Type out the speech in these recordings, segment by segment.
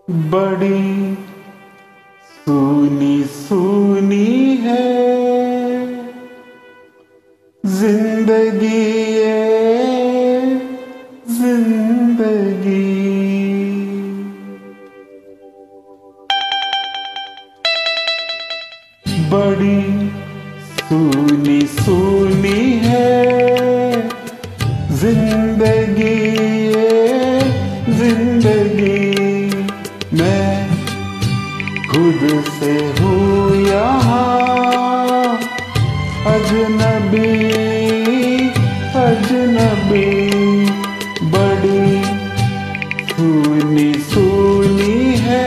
बड़ी सूनी सूनी है जिंदगी ये जिंदगी। बड़ी सूनी सूनी है जिंदगी ये जिंदगी। मैं खुद से हूँ यहाँ अजनबी अजनबी। बड़ी सूनी सूनी है।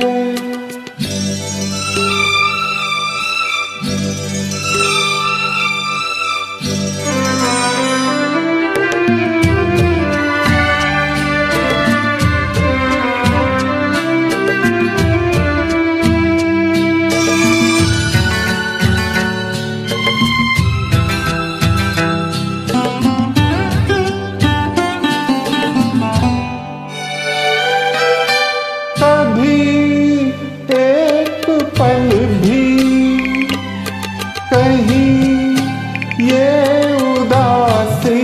कहीं ये उदासी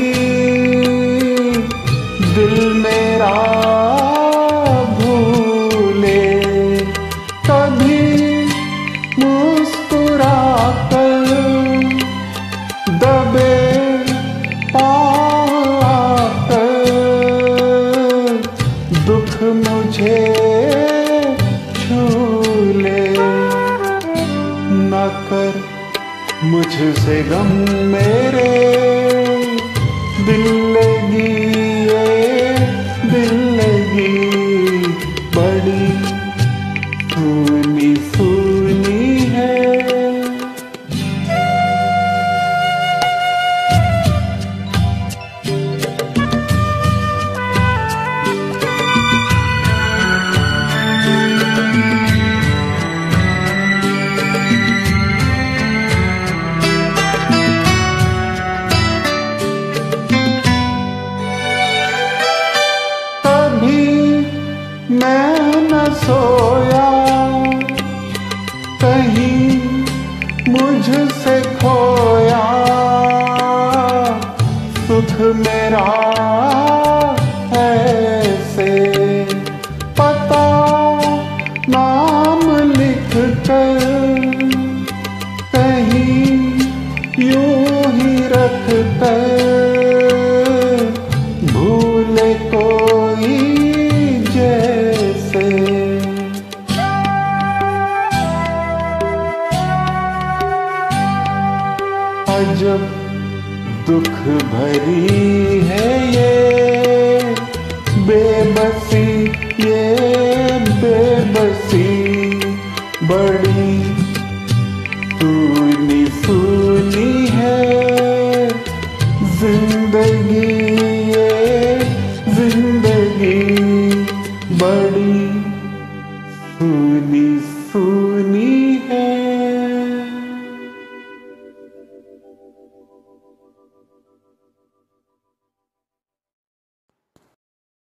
दिल मेरा भूले, कभी मुस्कुरा कर दबे पाँव आकर दुख मुझे छू ले। न कर मुझसे गम मेरे दिल लगी ये दिल लगी। बड़ी सूनी सूनी है। मैं न सोया कहीं मुझसे खोया, सुख मेरा ऐसे पता नाम लिख कर कहीं यूं ही रख कर भूले कोई जैसे। अजब दुख भरी है ये बेबसी ये बेबसी। बड़ी सूनी सूनी है जिंदगी ये जिंदगी। बड़ी सूनी सूनी